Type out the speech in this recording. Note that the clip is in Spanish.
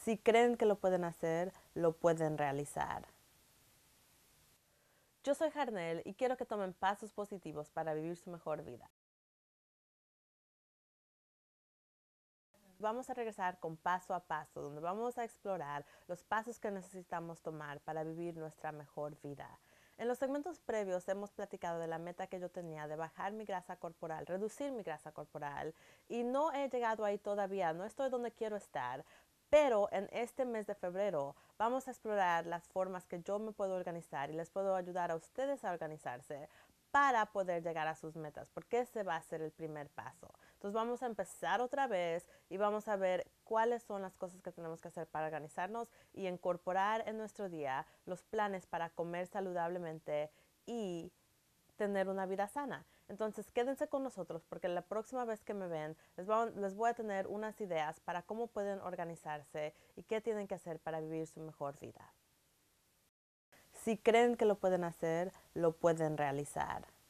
Si creen que lo pueden hacer, lo pueden realizar. Yo soy Jarnel y quiero que tomen pasos positivos para vivir su mejor vida. Vamos a regresar con paso a paso, donde vamos a explorar los pasos que necesitamos tomar para vivir nuestra mejor vida. En los segmentos previos hemos platicado de la meta que yo tenía de bajar mi grasa corporal, reducir mi grasa corporal, y no he llegado ahí todavía, no estoy donde quiero estar. Pero en este mes de febrero vamos a explorar las formas que yo me puedo organizar y les puedo ayudar a ustedes a organizarse para poder llegar a sus metas, porque ese va a ser el primer paso. Entonces vamos a empezar otra vez y vamos a ver cuáles son las cosas que tenemos que hacer para organizarnos y incorporar en nuestro día los planes para comer saludablemente y tener una vida sana. Entonces quédense con nosotros porque la próxima vez que me ven les voy a tener unas ideas para cómo pueden organizarse y qué tienen que hacer para vivir su mejor vida. Si creen que lo pueden hacer, lo pueden realizar.